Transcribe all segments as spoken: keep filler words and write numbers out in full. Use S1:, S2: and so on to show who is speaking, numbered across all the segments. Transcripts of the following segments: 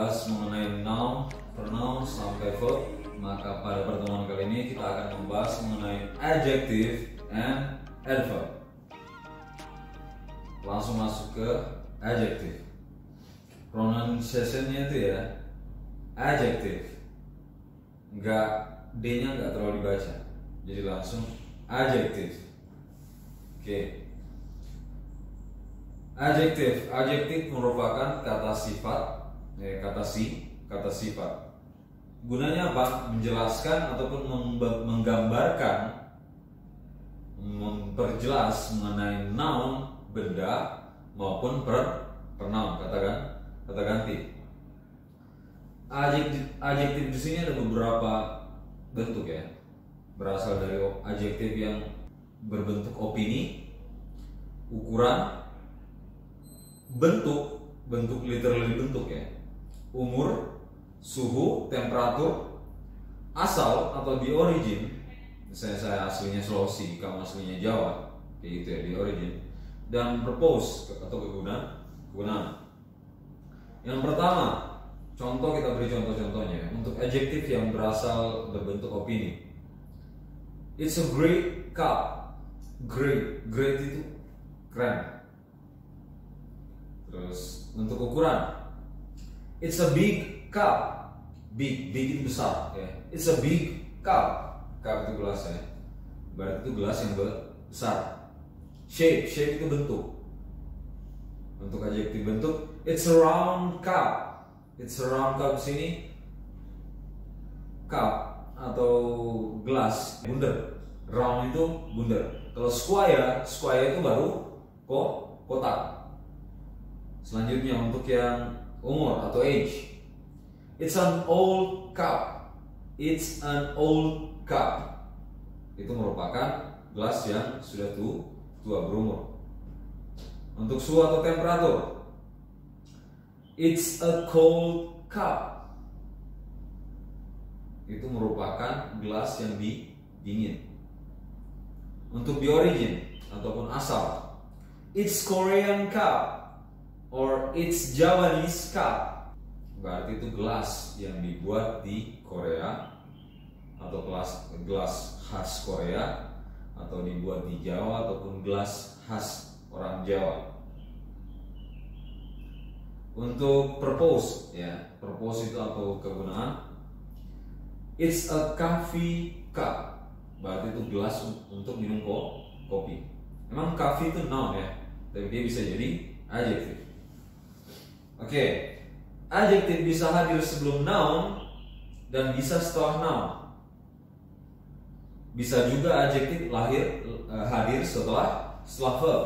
S1: membahas mengenai noun, pronoun, sampai verb. Maka pada pertemuan kali ini kita akan membahas mengenai adjective and adverb. Langsung masuk ke adjective. Pronunciation-nya itu ya adjective, nggak D-nya nggak terlalu dibaca, jadi langsung adjective. Oke. Okay. Adjective, adjective merupakan kata sifat, eh, kata si, kata sifat. Gunanya apa? Menjelaskan ataupun menggambarkan, memperjelas mengenai noun, benda maupun per pronoun, katakan, kata ganti. Adjektif, adjektif di sini ada beberapa bentuk ya, berasal dari adjektif yang berbentuk opini, ukuran, bentuk, bentuk literally bentuk ya, umur, suhu, temperatur, asal atau di origin. Misalnya saya aslinya Sulawesi, kamu aslinya Jawa, kayak gitu ya, di origin. Dan purpose atau kegunaan, kegunaan. Yang pertama, contoh kita beri contoh-contohnya untuk adjektif yang berasal berbentuk opini. It's a great cup. Great, great itu keren. Terus untuk ukuran, it's a big cup. Big, big itu besar ya. It's a big cup. Cup itu gelas ya. Berarti itu gelas yang besar. Shape, shape itu bentuk. Untuk adjektif bentuk, it's a round cup. It's a round cup. Sini cup atau gelas bundar. Round itu bundar. Kalau square, square itu baru kok kotak. Selanjutnya untuk yang umur atau age, it's an old cup. It's an old cup. Itu merupakan gelas yang sudah tua, tua berumur. Untuk suhu atau temperatur, it's a cold cup. Itu merupakan gelas yang di, dingin. Untuk the origin ataupun asal, it's Korean cup or it's Javanese cup. Berarti itu gelas yang dibuat di Korea atau gelas gelas khas Korea, atau dibuat di Jawa ataupun gelas khas orang Jawa. Untuk purpose ya, purpose itu atau kegunaan, it's a coffee cup. Berarti itu gelas untuk minum kopi. Emang coffee itu noun ya, tapi dia bisa jadi adjective. Oke, okay. Adjektif bisa hadir sebelum noun dan bisa setelah noun. Bisa juga adjektif lahir uh, hadir setelah setelah verb.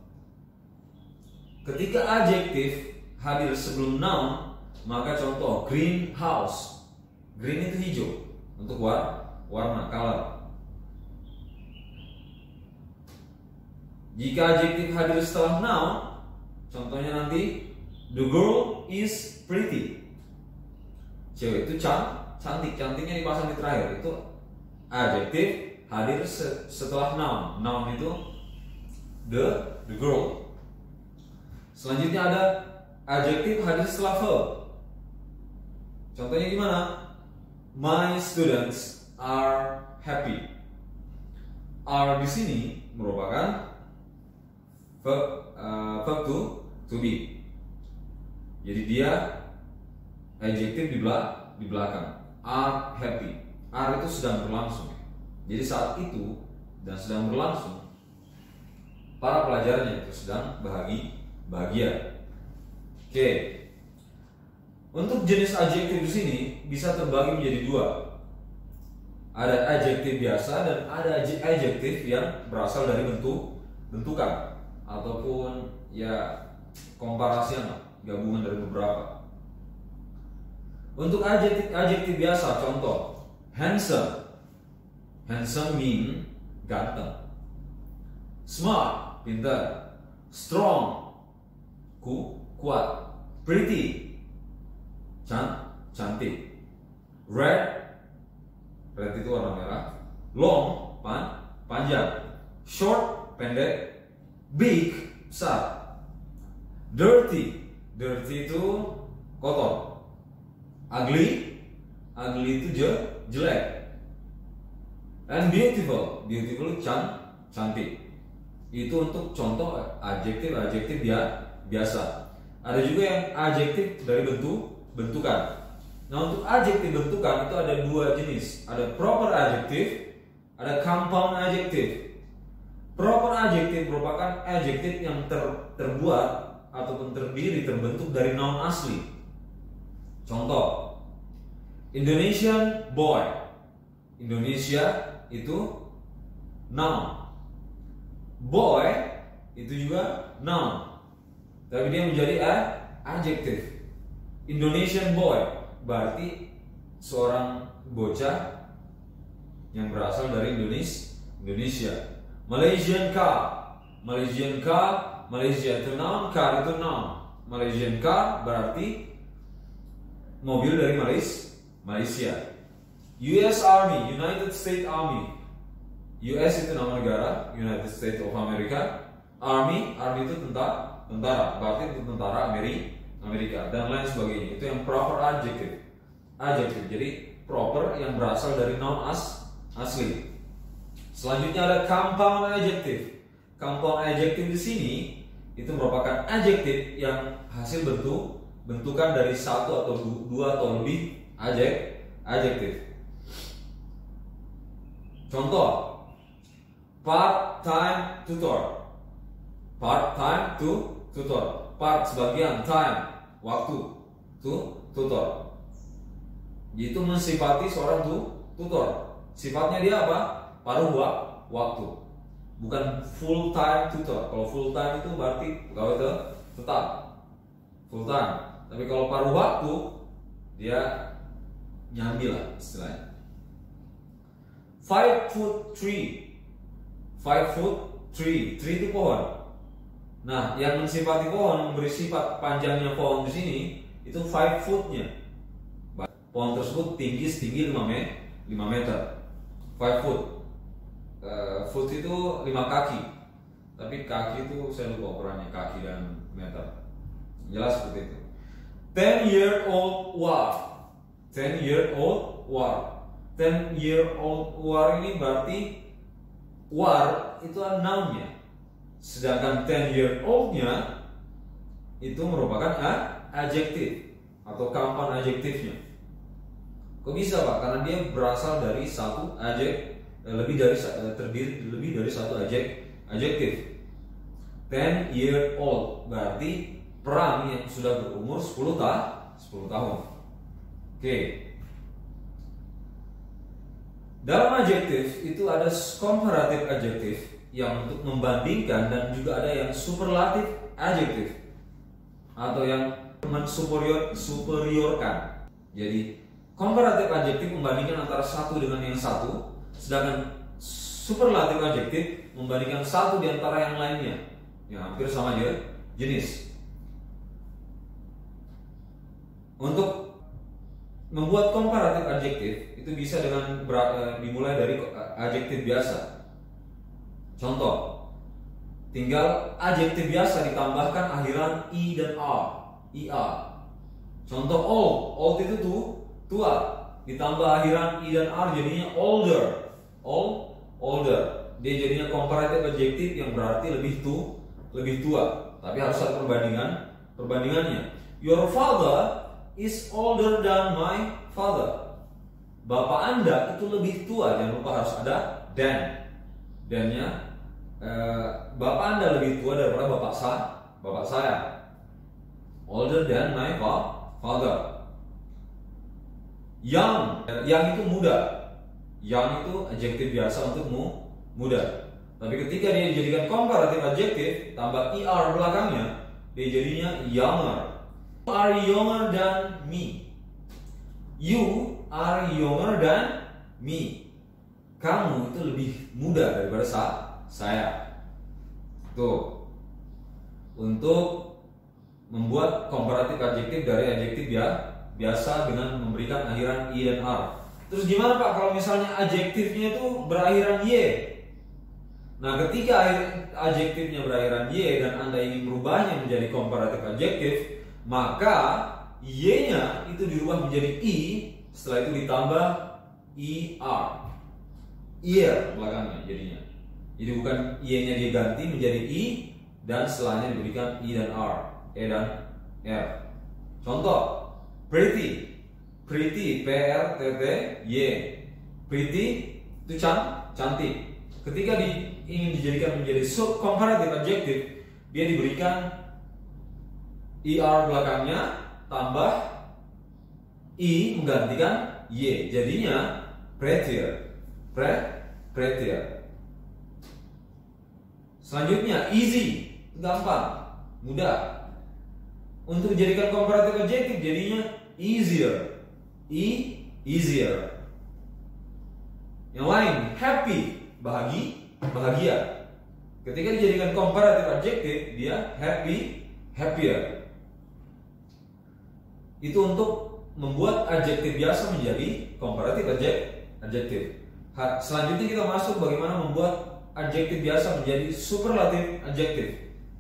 S1: Ketika adjektif hadir sebelum noun, maka contoh greenhouse. Green itu hijau untuk war, warna, color. Jika adjektif hadir setelah noun, contohnya nanti the girl is pretty. Cewek itu can, cantik, cantiknya dipasang di terakhir. Itu adjektif hadir se setelah noun. Noun itu the the girl. Selanjutnya ada adjektif hadir setelah verb. Contohnya gimana? My students are happy. Are di sini merupakan verb, uh, verb to to be. Jadi dia adjektif di belakang, di belakang. Are happy. Are itu sedang berlangsung. Jadi saat itu dan sedang berlangsung, para pelajarnya itu sedang bahagia. bahagia. Oke. Untuk jenis adjektif di sini bisa terbagi menjadi dua. Ada adjektif biasa dan ada adjektif yang berasal dari bentuk bentukan ataupun ya komparasian, gabungan dari beberapa. Untuk adjektif adjektif biasa, contoh handsome. Handsome mean ganteng. Smart, pintar. Strong, ku, kuat. Pretty, can, cantik. Red, red itu warna merah. Long, pan, panjang. Short, pendek. Big, besar. Dirty, dirty itu kotor. Ugly, ugly itu je, jelek. And beautiful, beautiful can, cantik. Itu untuk contoh adjektif-adjektif dia biasa. Ada juga yang adjektif dari bentuk bentukan. Nah, untuk adjektif bentukan itu ada dua jenis. Ada proper adjective, ada compound adjective. Proper adjective merupakan adjektif yang ter, terbuat ataupun terdiri terbentuk dari noun asli. Contoh, Indonesian boy. Indonesia itu noun. Boy itu juga noun. Tapi dia menjadi adjektif. Indonesian boy berarti seorang bocah yang berasal dari Indonesia. Indonesia. Malaysian car, Malaysian car, Malaysia itu noun, car itu noun. Malaysian car berarti mobil dari Malaysia. Malaysia. U S Army, United States Army. U S itu nama negara, United States of America. Army, Army itu tentara, tentara. Berarti itu tentara Amerika, Amerika dan lain sebagainya. Itu yang proper adjective. Adjective. Jadi proper yang berasal dari noun as asli. Selanjutnya ada compound adjective. Compound adjective di sini itu merupakan adjektif yang hasil bentuk bentukan dari satu atau dua atau lebih adjek adjektif. Contoh, part-time tutor. Part-time to tutor. Part sebagian, time waktu, to tutor. Itu mensifati seorang tu tutor. Sifatnya dia apa? Paruh waktu, bukan full time tutor. Kalau full time itu berarti pegawai tetap full time. Tapi kalau paruh waktu dia nyambi lah istilahnya. Five foot tree, five foot tree, tree itu pohon. Nah, yang mensifati pohon, memberi sifat panjangnya pohon di sini itu five footnya. Pohon tersebut tinggi setinggi lima meter. Five foot. Uh, foot itu lima kaki, tapi kaki itu saya lupa ukurannya, kaki dan meter. Jelas seperti itu. Ten year old war. Ten year old war. Ten year old war ini berarti war itu nounnya, sedangkan ten year oldnya itu merupakan adjektif atau compound adjektifnya. Kok bisa Pak? Karena dia berasal dari satu adjektif, lebih dari terdiri lebih dari satu adjek adjektif. Ten year old berarti perang yang sudah berumur sepuluh tahun. Oke. Dalam adjektif itu ada comparative adjektif yang untuk membandingkan, dan juga ada yang superlative adjektif atau yang mensuperior superiorkan. Jadi comparative adjektif membandingkan antara satu dengan yang satu, sedangkan superlative adjektif membandingkan satu di antara yang lainnya yang hampir sama dia jenis. Untuk membuat comparative adjektif itu bisa dengan ber- dimulai dari adjektif biasa. Contoh, tinggal adjektif biasa ditambahkan akhiran i dan r, er. Contoh old, old itu tuh tua, ditambah akhiran i dan r jadinya older. Old, older. Dia jadinya comparative adjektif yang berarti lebih tu, lebih tua. Tapi harus ada perbandingan, perbandingannya. Your father is older than my father. Bapak Anda itu lebih tua, jangan lupa harus ada than. Dan-nya eh, bapak Anda lebih tua daripada bapak saya, bapak saya. Older than my father. Young, yang itu muda. Young itu adjektif biasa untuk muda. Tapi ketika dia dijadikan comparative adjektif, tambah er belakangnya, dia jadinya younger. You are younger than me. You are younger than me. Kamu itu lebih muda daripada saya. Tuh. Untuk membuat comparative adjektif dari adjektif ya biasa dengan memberikan akhiran i dan r. Terus gimana Pak kalau misalnya adjektifnya itu berakhiran y? Nah, ketika adjektifnya berakhiran y dan Anda ingin merubahnya menjadi comparative adjektif, maka Y-nya itu dirubah menjadi I, setelah itu ditambah er. Ear belakangnya jadinya. Jadi bukan Y-nya diganti menjadi I, dan setelahnya diberikan I dan R, E dan R. Contoh, pretty. Pretty, P R T T Y. Pretty itu can, cantik. Ketika di, ingin dijadikan menjadi sub comparative adjective, dia diberikan er belakangnya tambah I menggantikan Y. Jadinya prettier. Pre, prettier. Selanjutnya easy, gampang, mudah. Untuk dijadikan comparative adjective jadinya easier. E, easier. Yang lain, happy, bahagi, bahagia. Ketika dijadikan comparative adjective, dia happy, happier. Itu untuk membuat adjektif biasa menjadi comparative adjective. Selanjutnya kita masuk bagaimana membuat adjektif biasa menjadi superlative adjective.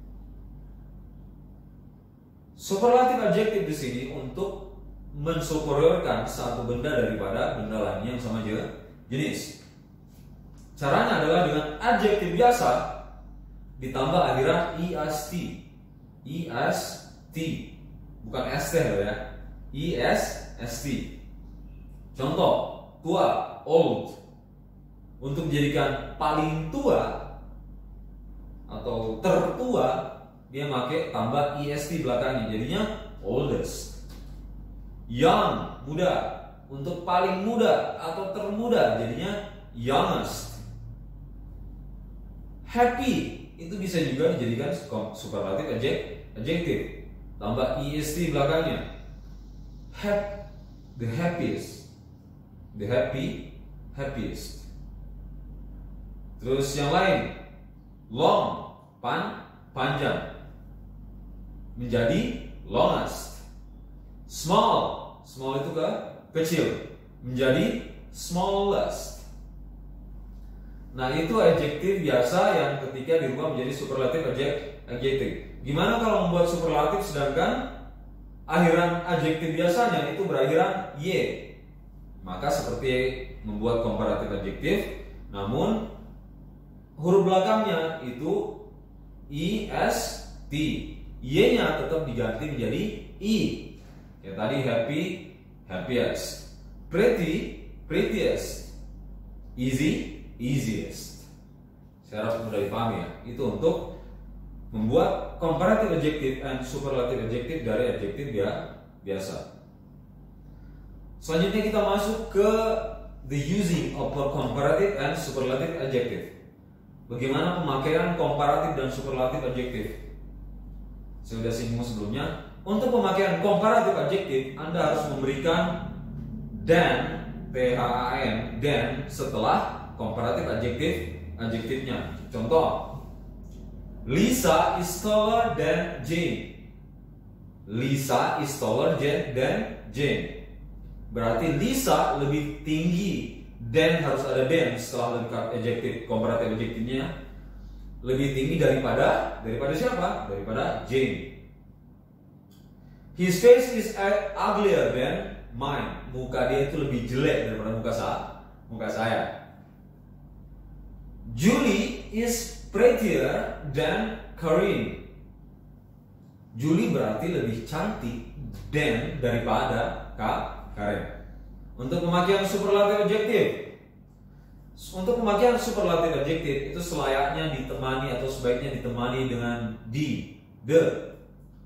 S1: Superlative adjective di sini untuk mensuperiorkan satu benda daripada benda lainnya yang sama jenis. Caranya adalah dengan adjektif biasa ditambah akhiran est. Est, bukan st loh ya. Est. Contoh, tua, old. Untuk dijadikan paling tua atau tertua, dia pakai tambah est belakangnya, jadinya oldest. Young, muda. Untuk paling muda atau termuda, jadinya youngest. Happy itu bisa juga dijadikan superlative adjective, tambah est belakangnya. Happy, the happiest, the happy, happiest. Terus yang lain, long, pan, panjang, menjadi longest. Small, small itu ke kecil, menjadi smallest. Nah, itu adjektif biasa yang ketika dirubah menjadi superlative adjective. Gimana kalau membuat superlatif sedangkan akhiran adjektif biasanya itu berakhiran y? Maka seperti membuat comparative adjective, namun huruf belakangnya itu est, y-nya tetap diganti menjadi i. Kayak tadi happy, happiest. Pretty, prettiest. Easy, easiest. Saya harap mudah dipahami ya. Itu untuk membuat comparative adjective and superlative adjective dari adjektif ya, biasa. Selanjutnya kita masuk ke the using of comparative and superlative adjective. Bagaimana pemakaian komparatif dan superlatif adjektif? Saya sudah singgung sebelumnya. Untuk pemakaian komparatif adjektif, Anda harus memberikan dan, T H A N, dan setelah komparatif adjektif adjektifnya. Contoh, Lisa is taller than Jane. Lisa is taller than Jane. Berarti Lisa lebih tinggi, dan harus ada dan setelah lengkap adjektif komparatif adjektifnya, lebih tinggi daripada daripada siapa? Daripada Jane. His face is uglier than mine. Muka dia itu lebih jelek daripada muka saya. Muka saya. Julie is prettier than Karin. Julie berarti lebih cantik than daripada Kak Karen. Untuk pemakaian superlatif adjektif, untuk pemakaian superlatif adjektif itu selayaknya ditemani atau sebaiknya ditemani dengan di, the,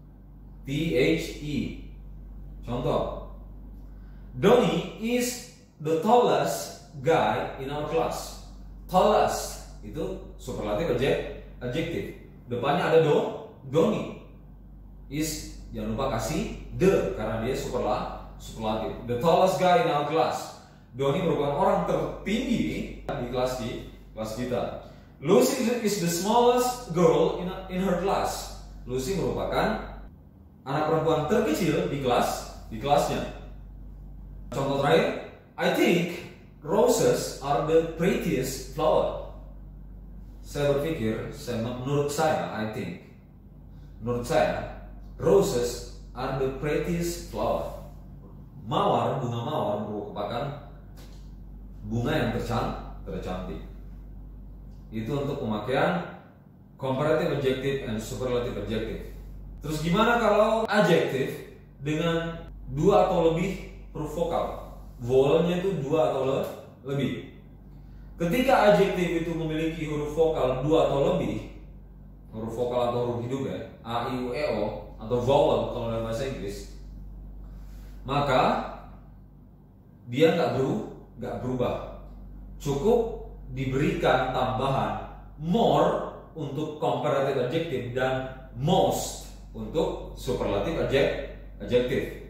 S1: the. Contoh, Donnie is the tallest guy in our class. Tallest itu superlatif adjektif. Depannya ada do, Donnie. Is, jangan lupa kasih the karena dia superlatif. Superlatif. The tallest guy in our class. Donnie merupakan orang tertinggi di kelas di kelas kita. Lucy is the smallest girl in, in her class. Lucy merupakan anak perempuan terkecil di kelas di kelasnya. Contoh terakhir, I think roses are the prettiest flower. Saya berpikir, saya menurut saya, I think, menurut saya, roses are the prettiest flower. Mawar, bunga mawar merupakan bunga yang tercan- tercantik. Itu untuk pemakaian comparative adjective and superlative adjective. Terus gimana kalau adjective dengan dua atau lebih huruf vokal? Vowelnya itu dua atau le- lebih. Ketika adjective itu memiliki huruf vokal dua atau lebih, huruf vokal atau huruf hidup ya, a, i, u, e, o atau vowel kalau dalam bahasa Inggris, maka dia nggak beru, nggak berubah. Cukup diberikan tambahan more untuk comparative adjective dan most untuk superlative adjective.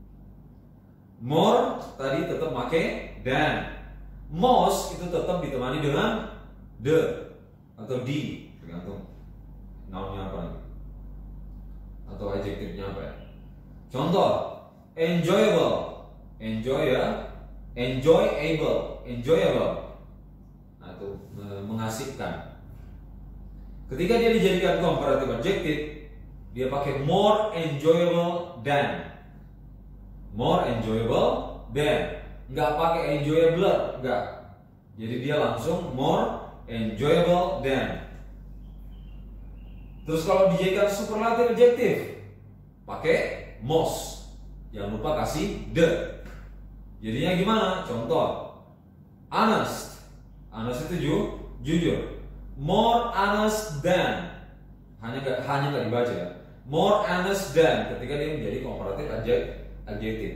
S1: More tadi tetap pakai dan, most itu tetap ditemani dengan the atau di, tergantung nounnya apa nih atau adjektifnya apa ya. Contoh, enjoyable, enjoy ya, enjoyable, enjoyable. Nah itu mengasihkan. Ketika dia dijadikan comparative adjective, dia pakai more enjoyable than, more enjoyable than, nggak pakai enjoyable, nggak. Jadi dia langsung more enjoyable than. Terus kalau dijadikan superlative adjective, pakai most. Jangan lupa kasih the. Jadinya gimana? Contoh, honest. Honest itu ju, jujur. More honest than. Hanya hanya nggak dibaca ya. More honest than ketika dia menjadi comparative adjective.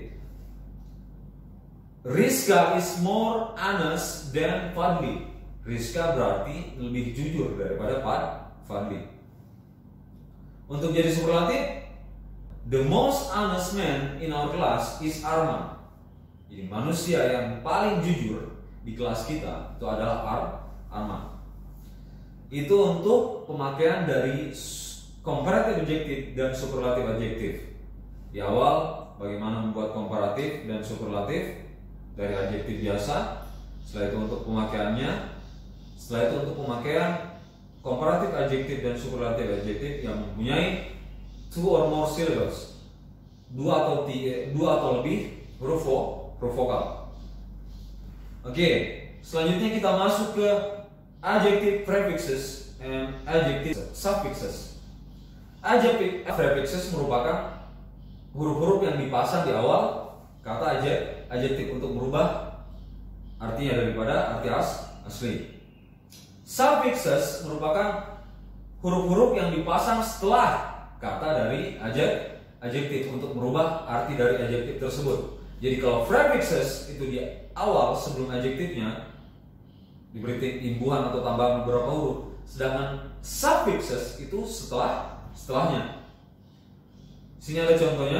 S1: Rizka is more honest than Fadli. Rizka berarti lebih jujur daripada Fadli. Untuk jadi superlatif, the most honest man in our class is Arman. Jadi manusia yang paling jujur di kelas kita itu adalah Ar Arman. Itu untuk pemakaian dari comparative adjective dan superlative adjective. Di awal bagaimana membuat komparatif dan superlatif dari adjektif biasa. Setelah itu untuk pemakaiannya. Setelah itu untuk pemakaian comparative adjective dan superlative adjective yang mempunyai two or more syllables, dua atau tiga, dua atau lebih huruf huruf vokal. Oke, selanjutnya kita masuk ke adjective prefixes and adjective suffixes. Adjective prefixes merupakan huruf-huruf yang dipasang di awal kata adjektif untuk merubah artinya daripada arti as, asli. Suffixes merupakan huruf-huruf yang dipasang setelah kata dari adjektif untuk merubah arti dari adjektif tersebut. Jadi kalau prefixes itu di awal sebelum adjektifnya diberi imbuhan atau tambahan beberapa huruf, sedangkan suffixes itu setelah setelahnya. Sini ada contohnya.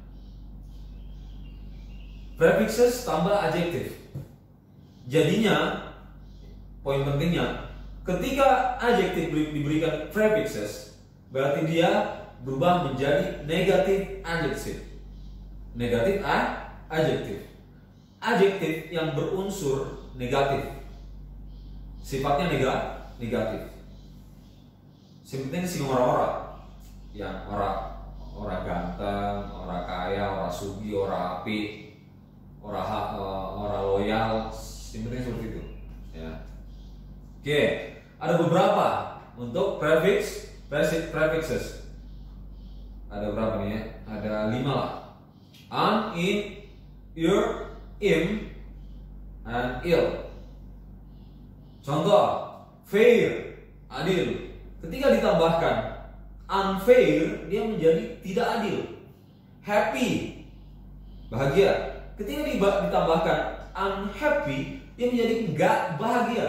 S1: Prefixes tambah adjektif. Jadinya poin pentingnya, ketika adjektif diberikan prefixes, berarti dia berubah menjadi negatif adjektif. Negatif a adjektif. Adjektif yang berunsur negatif. Sifatnya nega, negatif. Seperti sing ora-ora. Yang ora ora ganteng, ora kaya, ora sugi, ora api, ora ora loyal, seperti seperti itu. Ya. Oke, ada beberapa untuk prefix, prefixes. Ada berapa nih ya? Ada lima lah. An, in, your, im, and il. Contoh, fair, adil. Ketika ditambahkan unfair, dia menjadi tidak adil. Happy, bahagia. Ketika ditambahkan unhappy, dia menjadi enggak bahagia.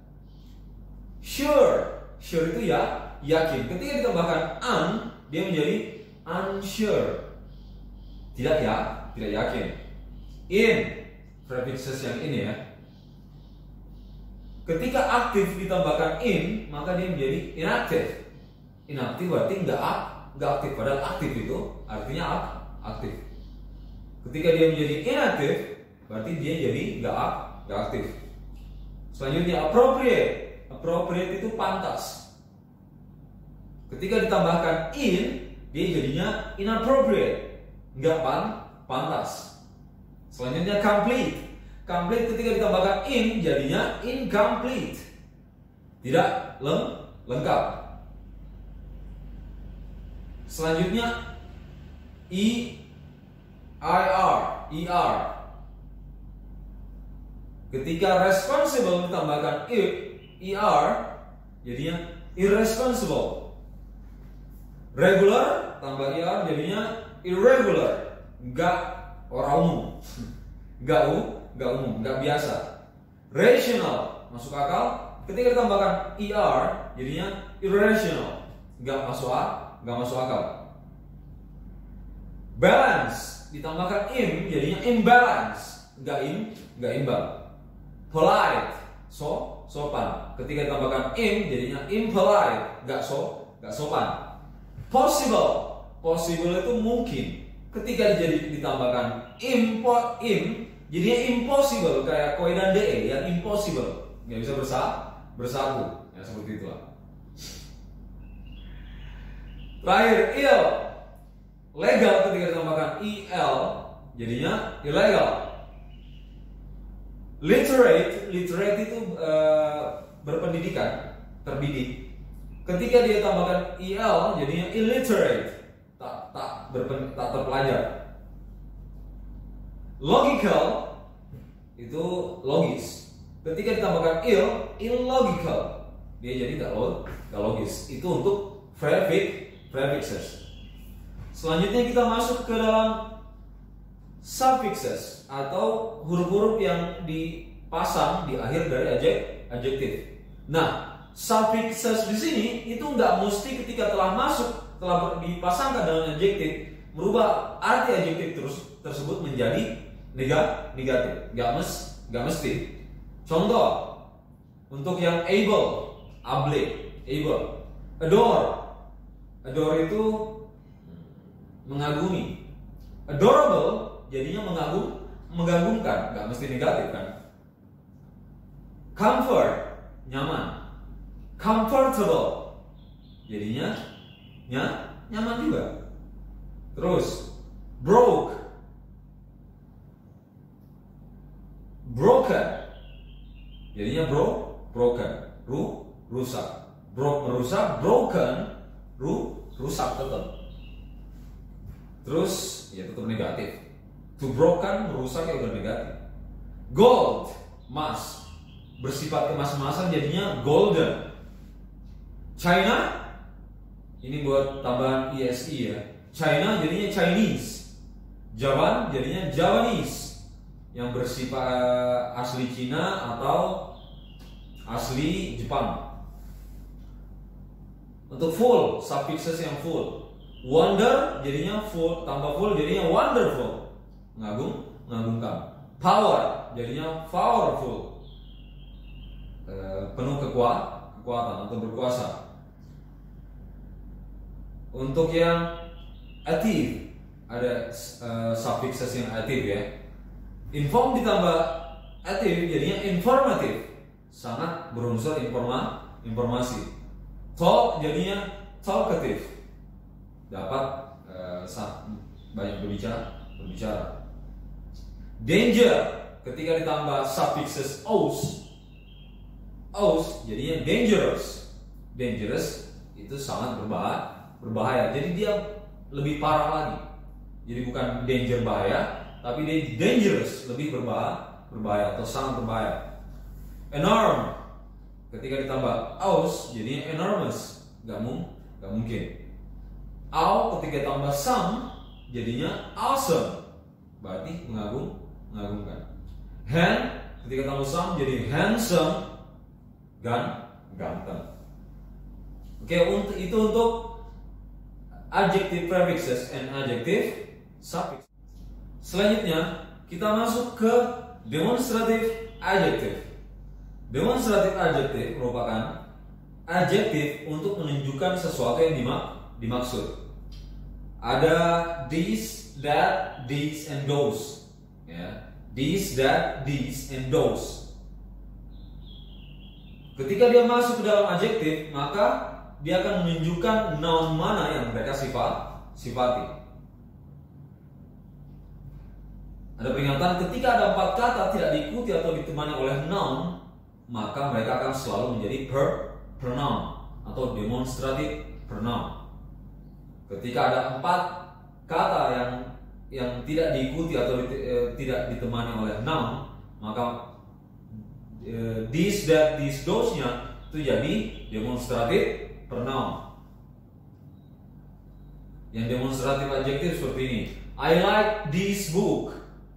S1: Sure, sure itu ya yakin. Ketika ditambahkan un, dia menjadi unsure, tidak ya, tidak yakin. In, prefixes yang ini ya. Ketika aktif ditambahkan in, maka dia menjadi inaktif. Inaktif berarti enggak enggak aktif, padahal aktif itu artinya aktif. Ketika dia menjadi inaktif, berarti dia jadi enggak enggak aktif. Selanjutnya appropriate. Appropriate itu pantas. Ketika ditambahkan in, dia jadinya inappropriate. nggak pan, pantas. Selanjutnya complete. Complete ketika ditambahkan in jadinya incomplete. Tidak leng, lengkap. Selanjutnya E I R, E R. Ketika responsible ditambahkan I, E R jadinya irresponsible. Regular tambah E R jadinya irregular. Enggak orang umum. Enggak umum, enggak umum, enggak biasa. Rational masuk akal. Ketika ditambahkan E R jadinya irrational. Enggak masuk akal, enggak masuk akal. Balance ditambahkan im jadinya imbalance. Enggak im, enggak imbang. Polite, so, sopan. Ketika ditambahkan im jadinya impolite, enggak so, enggak sopan. Possible, possible itu mungkin. Ketika jadi ditambahkan impo, im jadinya impossible, kayak koi dan de yang impossible, nggak bisa bersatu, bersatu, ya seperti itulah. Terakhir ill, legal ketika ditambahkan il jadinya illegal. Literate, literate itu uh, berpendidikan, terdidik. Ketika dia tambahkan il jadinya illiterate, tak tak berpen, tak terpelajar. Logical itu logis. Ketika ditambahkan ill, illogical, dia jadi tak log, tak logis. Itu untuk prefix, prefixes. Selanjutnya kita masuk ke dalam suffixes atau huruf-huruf yang dipasang di akhir dari adjektif. Nah, suffixes di sini itu nggak mesti ketika telah masuk, telah dipasangkan dengan adjektif merubah arti adjektif terus tersebut menjadi negatif. Nggak mes, nggak mesti. Contoh untuk yang able, able, able, adore, adore itu mengagumi, adorable jadinya mengagum, mengagumkan, nggak mesti negatif kan. Comfort, nyaman. Comfortable jadinya ny nyaman juga. Terus broke, broken jadinya bro broken, ru rusak. Broke merusak, broken ru rusak tetap. Terus ya tetap negatif. To broken merusak ya udah negatif. Gold, emas, bersifat kemas-emasan jadinya golden. China, ini buat tambahan E S I ya. China jadinya Chinese. Javan jadinya Javanese, yang bersifat asli Cina atau asli Jepang. Untuk full, suffixes yang full. Wonder jadinya full, tambah full jadinya wonderful. Ngagung, ngagumkan. Power jadinya powerful, e, penuh kekuatan, kekuatan atau berkuasa. Untuk yang active ada uh, suffixes yang aktif ya. Inform ditambah aktif jadinya informatif, sangat berunsur informa, informasi. Talk jadinya talkative, dapat uh, banyak berbicara, berbicara. Danger ketika ditambah suffixes os, os jadinya dangerous. Dangerous itu sangat berbahaya, berbahaya. Jadi dia lebih parah lagi. Jadi bukan danger bahaya, tapi dia dangerous, lebih berbahaya, berbahaya atau sangat berbahaya. Enorm ketika ditambah aus jadinya enormous, nggak mung, nggak mungkin. Au ketika ditambah some jadinya awesome, berarti mengagung, mengagumkan. Hand ketika tambah some jadi handsome, gan, ganteng. Oke, untuk itu untuk adjective prefixes and adjective suffix. Selanjutnya kita masuk ke demonstrative adjective. Demonstrative adjective merupakan adjektif untuk menunjukkan sesuatu yang dimak dimaksud. Ada this, that, these, and those. Ya, this, that, these, and those. Ketika dia masuk ke dalam adjektif, maka dia akan menunjukkan noun mana yang mereka sifat, sifati. Ada peringatan ketika ada empat kata tidak diikuti atau ditemani oleh noun, maka mereka akan selalu menjadi per pronoun atau demonstrative pronoun. Ketika ada empat kata yang yang tidak diikuti atau di, eh, tidak ditemani oleh noun, maka eh, this, that, this, those-nya itu jadi demonstrative pronoun. Yang demonstratif adjektif seperti ini. I like this book.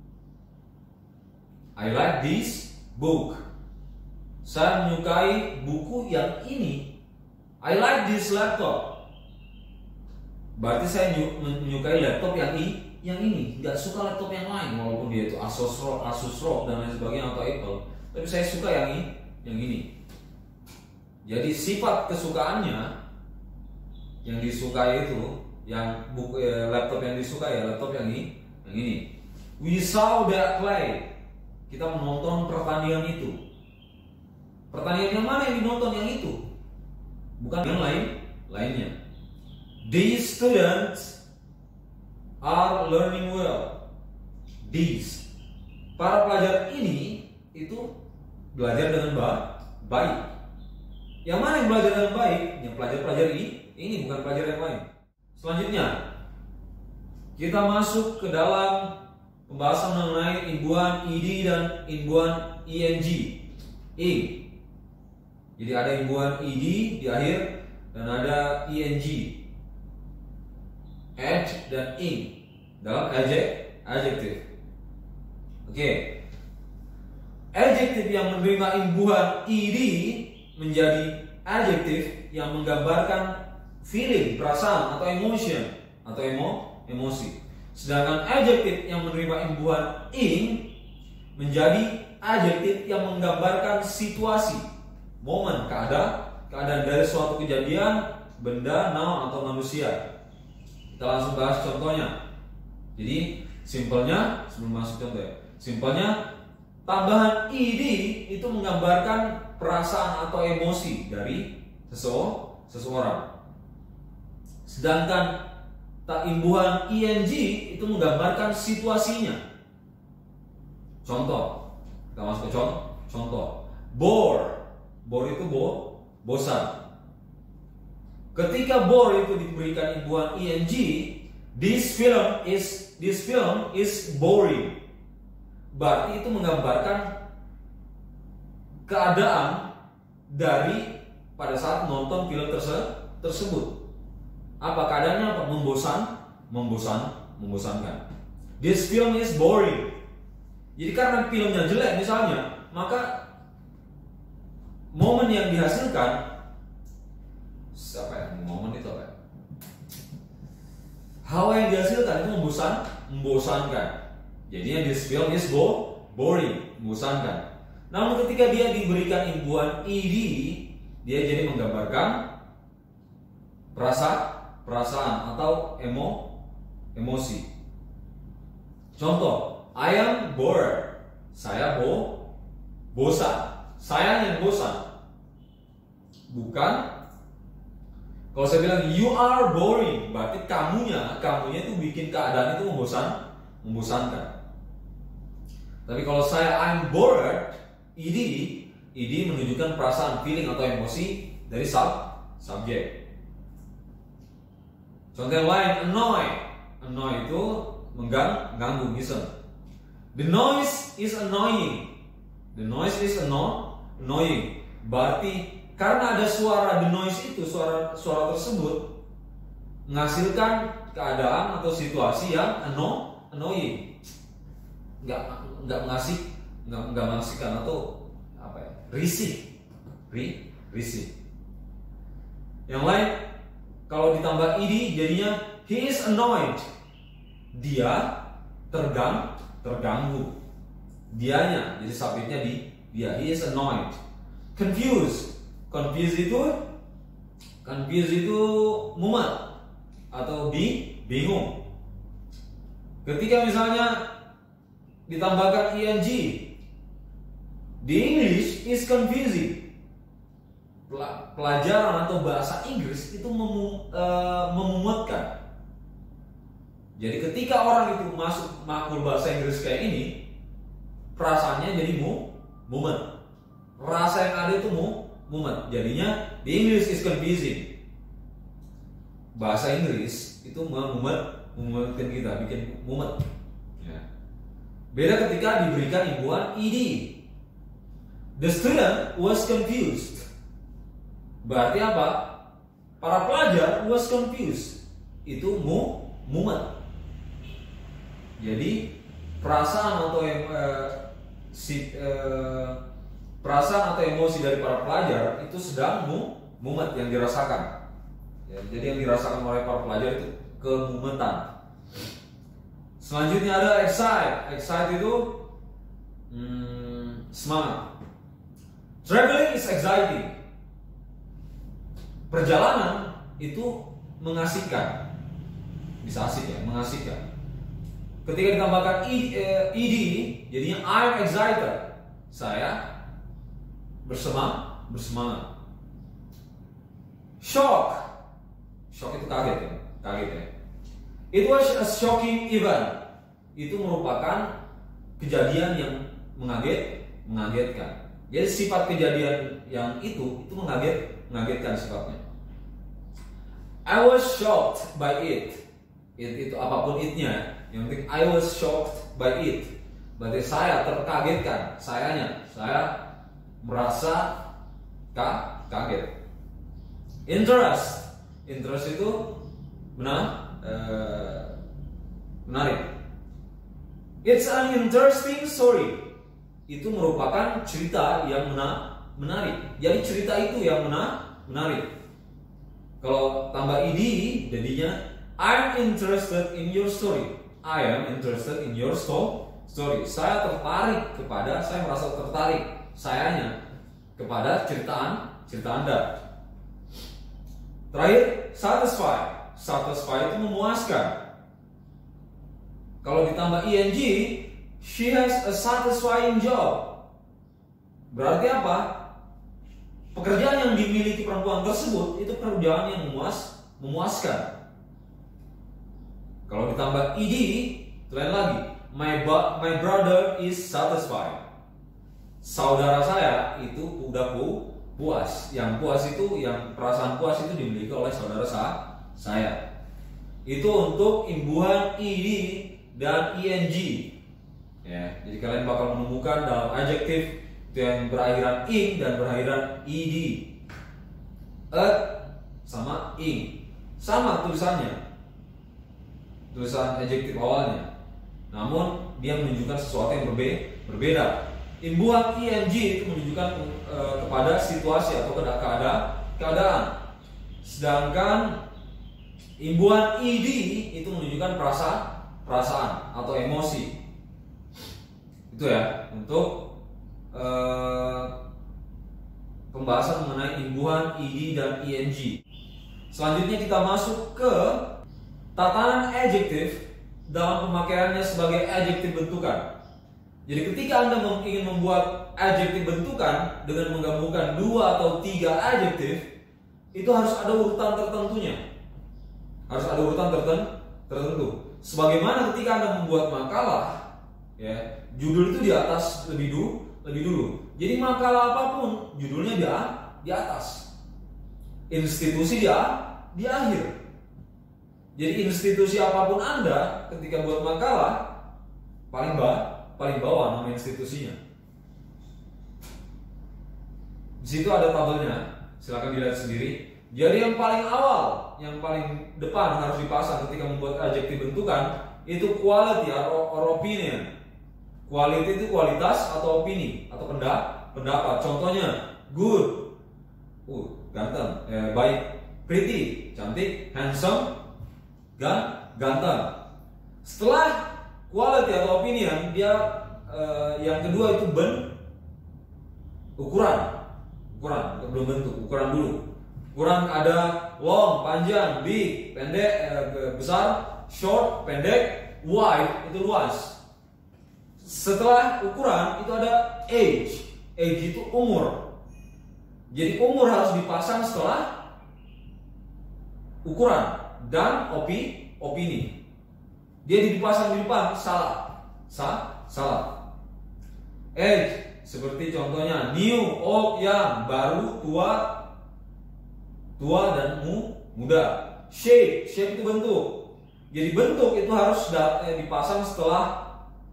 S1: I like this book. Saya menyukai buku yang ini. I like this laptop. Berarti saya menyukai laptop yang ini, yang ini. Nggak suka laptop yang lain, walaupun dia itu Asus ROG, Asus ROG dan lain sebagainya atau Apple. Tapi saya suka yang ini, yang ini. Jadi sifat kesukaannya yang disukai itu, yang buku eh, laptop yang disukai ya laptop yang ini, yang ini. We saw that play. Kita menonton pertandingan itu. Pertandingan yang mana yang ditonton? Yang itu, bukan yang lain lainnya. These students are learning well. These, para pelajar ini itu belajar dengan baik. Yang mana yang belajar dengan baik? Yang pelajar-pelajar ini, ini bukan pelajar yang lain. Selanjutnya, kita masuk ke dalam pembahasan mengenai imbuhan ed dan imbuhan ing. ing. Jadi ada imbuhan ed di akhir dan ada ing. Add dan ing dalam adjektif. Oke. Adjektif yang menerima imbuhan ed menjadi adjektif yang menggambarkan feeling, perasaan atau emotion atau emo, emosi. Sedangkan adjektif yang menerima imbuhan ing menjadi adjektif yang menggambarkan situasi, momen, keadaan, keadaan dari suatu kejadian, benda, noun atau manusia. Kita langsung bahas contohnya. Jadi simpelnya, sebelum masuk contoh ya, simpelnya tambahan ed itu menggambarkan perasaan atau emosi dari seseorang. Sedangkan tak imbuhan ing itu menggambarkan situasinya. Contoh, kita masuk ke contoh. Contoh, bore. Bore itu bo, bosan. Ketika bore itu diberikan imbuhan ing, this film is this film is boring. Berarti itu menggambarkan keadaan dari pada saat nonton film terse tersebut. Apa keadaannya? Apa? Membosan, membosan, membosankan. This film is boring. Jadi karena filmnya jelek misalnya, maka momen yang dihasilkan, siapa ya? Momen itu apa? Hal yang dihasilkan itu membosan, membosankan. Jadinya this film is bo boring, membosankan. Namun ketika dia diberikan imbuhan ed, dia jadi menggambarkan perasaan perasaan atau emo, emosi. Contoh, I am bored. Saya bo, bosan. Saya yang bosan. Bukan. Kalau saya bilang you are boring, berarti kamunya, kamunya itu bikin keadaan itu membosan, membosankan. Tapi kalau saya I'm bored, ed, ed menunjukkan perasaan, feeling atau emosi dari sub, subjek. Contoh yang lain, annoy. Annoy itu mengganggu, misal. The noise is annoying. The noise is anno annoying. Berarti karena ada suara the noise itu, suara suara tersebut menghasilkan keadaan atau situasi yang anno annoying. Enggak enggak mengasih, enggak enggak mengasihkan atau apa ya? Risih. Ri, risih. Yang lain, kalau ditambah ed jadinya he is annoyed. Dia tergang, terganggu. Dianya, jadi subjeknya di dia. He is annoyed. Confused. Confused itu confused itu mumet atau bi, bingung. Ketika misalnya ditambahkan ing, the English is confusing. Pelajaran atau bahasa Inggris itu memu, uh, memumetkan. Jadi ketika orang itu masuk makul bahasa Inggris kayak ini, perasaannya jadi mu, mumet. Rasa yang ada itu mu, mumet. Jadinya the English is confusing. Bahasa Inggris itu memumet, memumetkan kita, bikin mumet. Ya. Beda ketika diberikan imbuhan ed. The student was confused. Berarti apa? Para pelajar was confused. Itu mu, mumet. Jadi perasaan atau eh, si, eh, perasaan atau emosi dari para pelajar itu sedang mu, mumet yang dirasakan. Ya, jadi yang dirasakan oleh para pelajar itu kemumetan. Selanjutnya ada excite. Excite itu hmm, semangat. Traveling is exciting. Perjalanan itu mengasihkan. Bisa asik ya, mengasihkan. Ketika ditambahkan ed, jadinya I'm excited. Saya bersemangat, bersemangat. Shock. Shock itu kaget ya, kaget ya. It was a shocking event. Itu merupakan kejadian yang mengaget, mengagetkan. Jadi sifat kejadian yang itu itu mengaget, mengagetkan sifatnya. I was shocked by it. It itu apapun itnya. Yang penting I was shocked by it. Berarti saya terkagetkan, sayanya, saya merasa ka kaget. Interest. Interest itu benar, eh, menarik. It's an interesting story. Itu merupakan cerita yang mena menarik. Jadi cerita itu yang mena menarik. Kalau tambah ed, jadinya I'm interested in your story. I am interested in your story. Saya tertarik kepada, saya merasa tertarik, sayanya kepada ceritaan cerita Anda. Terakhir, satisfy. Satisfy itu memuaskan. Kalau ditambah ing, she has a satisfying job. Berarti apa? Pekerjaan yang dimiliki perempuan tersebut itu pekerjaan yang memuas, memuaskan. Kalau ditambah ed, lain lagi. My, my brother is satisfied. Saudara saya itu udah pu, puas. Yang puas itu, yang perasaan puas itu dimiliki oleh saudara sa, saya. Itu untuk imbuhan ed dan ing. Ya, jadi kalian bakal menemukan dalam adjektif yang berakhiran ing dan berakhiran ed. At sama ing. Sama tulisannya. Tulisan adjektif awalnya. Namun dia menunjukkan sesuatu yang berbe berbeda. Imbuhan ing itu menunjukkan e, kepada situasi atau keadaan, keadaan. Sedangkan imbuhan ed itu menunjukkan perasaan, perasaan atau emosi. Itu ya untuk e, pembahasan mengenai imbuhan ed dan ing. Selanjutnya kita masuk ke tatanan adjektif dalam pemakaiannya sebagai adjektif bentukan. Jadi ketika Anda ingin membuat adjektif bentukan dengan menggabungkan dua atau tiga adjektif, itu harus ada urutan tertentunya. Harus ada urutan tertentu. Sebagaimana ketika Anda membuat makalah, ya, judul itu di atas lebih dulu, lebih dulu. Jadi makalah apapun, judulnya di, di atas. Institusi di, di akhir. Jadi institusi apapun Anda ketika buat makalah paling bawah, paling bawah nama institusinya. Di situ ada tabelnya, silakan dilihat sendiri. Jadi yang paling awal, yang paling depan harus dipasang ketika membuat adjektif bentukan itu quality or, or opinion. Quality itu kualitas atau opini atau pendapat. Contohnya good, uh, ganteng, eh, baik, pretty, cantik, handsome, ganteng. Setelah quality atau opinion, dia uh, yang kedua itu ben ukuran, ukuran belum bentuk, ukuran dulu. Ukuran ada long, panjang, big, pendek, uh, besar, short, pendek, wide itu luas. Setelah ukuran itu ada age, age itu umur. Jadi umur harus dipasang setelah ukuran. Dan opi, opini. dia dipasang di depan, salah. Sa salah. Age seperti contohnya new, old, young, baru, tua, tua dan mu, muda. Shape, shape itu bentuk. Jadi bentuk itu harus dipasang setelah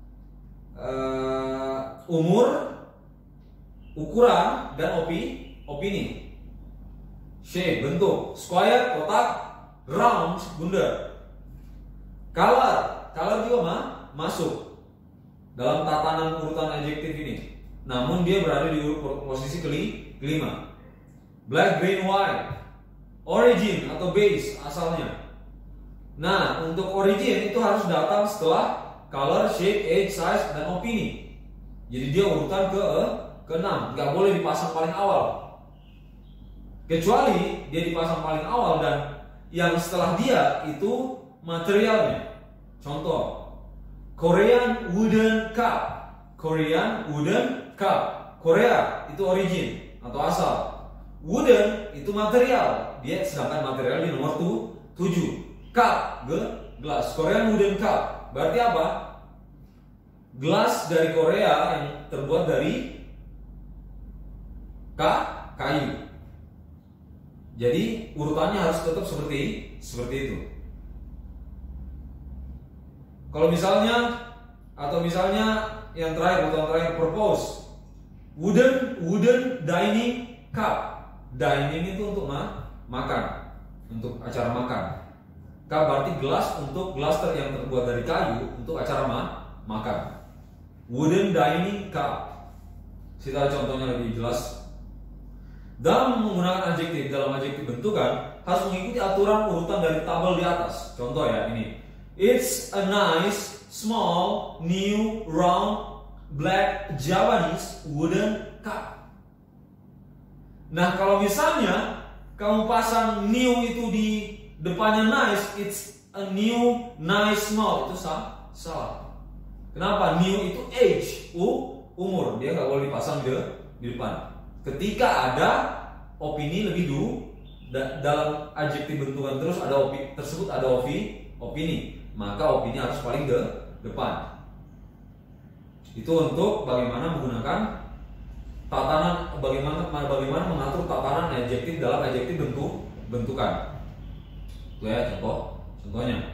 S1: uh, umur, ukuran, dan opi, opini. Shape, bentuk. Square, kotak. Round, bundar. Color, color juga mah masuk dalam tatanan urutan adjektif ini. Namun dia berada di posisi keli, kelima. Black, green, white. Origin atau base asalnya. Nah, untuk origin itu harus datang setelah color, shape, age, size, dan opini. Jadi dia urutan ke keenam, nggak boleh dipasang paling awal. Kecuali dia dipasang paling awal dan yang setelah dia itu materialnya. Contoh, Korean wooden cup. Korean wooden cup. Korea itu origin atau asal. Wooden itu material. Dia sedangkan material di nomor tujuh. Cup, gelas. Korean wooden cup. Berarti apa? Gelas dari Korea yang terbuat dari kayu. Jadi urutannya harus tetap seperti seperti itu. Kalau misalnya atau misalnya yang terakhir, urutan terakhir, purpose. Wooden wooden dining cup. Dining itu untuk ma makan, untuk acara makan. Cup berarti gelas, untuk gelas yang terbuat dari kayu untuk acara ma makan. Wooden dining cup. Kita contohnya lebih jelas. Dalam menggunakan adjektif, dalam adjektif bentukan harus mengikuti aturan urutan dari tabel di atas. Contoh ya ini. It's a nice, small, new, round, black, Japanese wooden cup. Nah, kalau misalnya kamu pasang new itu di depannya nice, it's a new, nice, small, itu salah. Salah. Kenapa? New itu age, u, umur, dia nggak boleh dipasang di, di depan. Ketika ada opini lebih dulu da, dalam adjektif bentukan terus ada opini tersebut ada opini, opini maka opini harus paling de, depan. Itu untuk bagaimana menggunakan tatanan, bagaimana bagaimana mengatur tatanan adjektif dalam adjektif bentuk bentukan. Itu ya contoh contohnya.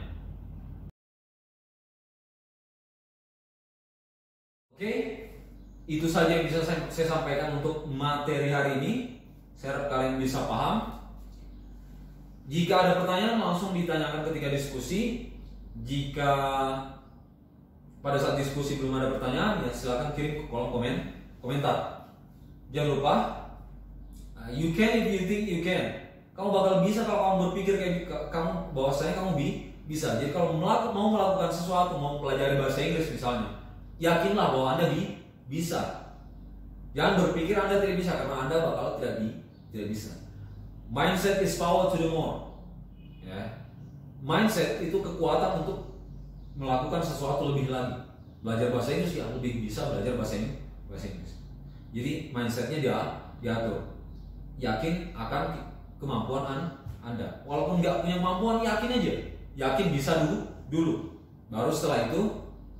S1: Oke. Itu saja yang bisa saya, saya sampaikan untuk materi hari ini. Saya harap kalian bisa paham. Jika ada pertanyaan langsung ditanyakan ketika diskusi. Jika pada saat diskusi belum ada pertanyaan, ya silakan kirim ke kolom komen komentar. Jangan lupa, uh, you can if you think you can. Kamu bakal bisa kalau kamu berpikir kayak kamu bahwasanya kamu bi bisa. Jadi kalau melakukan, mau melakukan sesuatu, mau pelajari bahasa Inggris misalnya, yakinlah bahwa Anda bi bisa. Jangan berpikir Anda tidak bisa karena Anda bakal tidak bi tidak bisa. Mindset is power to the more. Ya. Mindset itu kekuatan untuk melakukan sesuatu lebih lagi. Belajar bahasa Inggris ya lebih bisa belajar bahasa Inggris. Bahasa Inggris. Jadi mindsetnya dia diatur. Yakin akan kemampuan Anda. Walaupun nggak punya kemampuan, yakin aja. Yakin bisa dulu, dulu. Baru setelah itu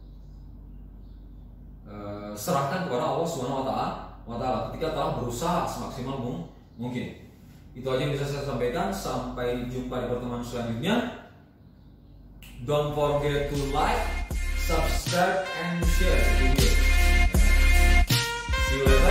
S1: uh, serahkan kepada Allah Subhanahu wa taala ketika telah berusaha semaksimal mungkin. Itu aja yang bisa saya sampaikan. Sampai jumpa di pertemuan selanjutnya. Don't forget to like, subscribe, and share the video. See you later.